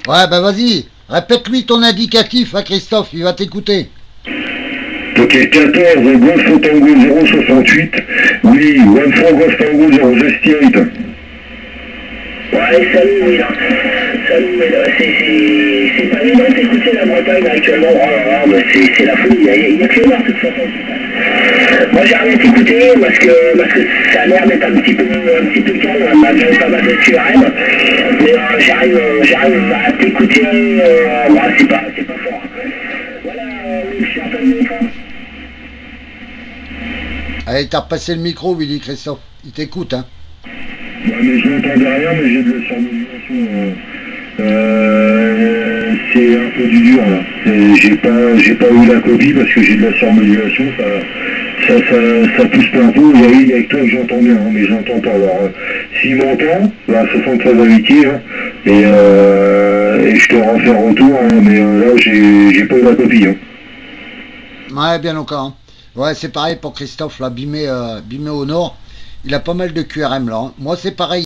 Ouais, bah vas-y, répète-lui ton indicatif à Christophe, il va t'écouter. Ok, 14, Golf Tango 068, oui, 14 Golf Tango 068. Ouais, salut, oui, là. Salut, oui, là. C'est pas évident d'écouter la Bretagne actuellement. Oh là là, bah, c'est la folie. Il y a que les morts, de toute façon. Moi, j'ai rien t'écouter parce que ça a l'air d'être un petit peu calme, malgré pas mal de QRM. Mais j'arrive à t'écouter. Ouais, c'est pas fort. Voilà, je suis un peu de micro. Allez, t'as repassé le micro, Willy Christophe, il t'écoute, hein. Ouais, mais je n'entendais rien, mais j'ai de la surmodulation. C'est un peu du dur, là. J'ai pas eu la copie parce que j'ai de la surmodulation, ça pousse pas un peu. Il y a avec toi que j'entends bien, hein, mais j'entends pas. Alors, s'il m'entend, bah, 73 amitiés, hein, et je te refais un retour, hein, mais là, j'ai pas eu la copie. Hein. Ouais, bien encore. Hein. Ouais, c'est pareil pour Christophe, là, Bimé au nord. Il a pas mal de QRM là. Hein. Moi, c'est pareil.